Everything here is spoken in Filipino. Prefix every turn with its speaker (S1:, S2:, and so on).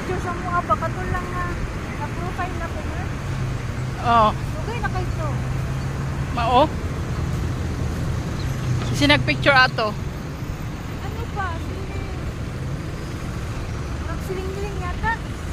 S1: picture sa mga bakatol lang na profile na ko na.
S2: Oh,
S1: Sugay na kayo to.
S2: mao. Sinag-picture ato.
S1: Ano pa? Siling-siling yata.